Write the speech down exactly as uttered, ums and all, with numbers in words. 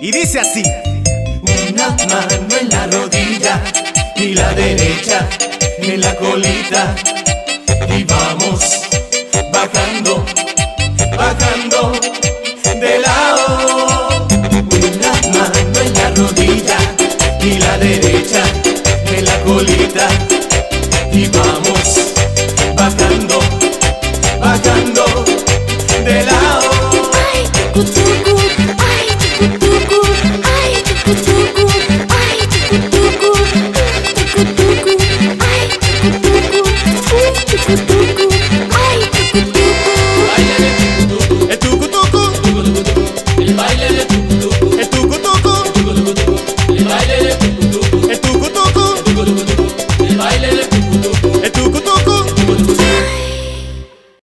Y dice así: una mano en la rodilla y la derecha en la colita, y vamos bajando, bajando de lado. Una mano en la rodilla y la derecha en la colita, y vamos bajando, bajando de lado. Ay,